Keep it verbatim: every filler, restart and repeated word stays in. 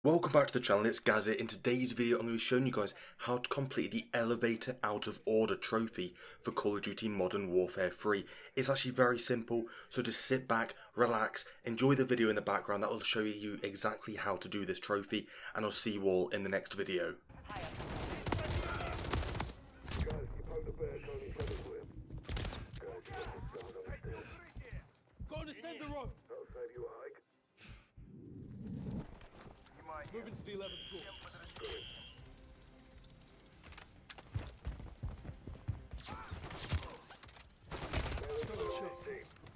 Welcome back to the channel, it's Gaz here. In today's video I'm going to be showing you guys how to complete the Elevator Out of Order trophy for Call of Duty Modern Warfare three. It's actually very simple, so just sit back, relax, enjoy the video in the background. That will show you exactly how to do this trophy, and I'll see you all in the next video. Go and ascend the rope. That'll save you a hike. Moving to the eleventh floor. Solid shots.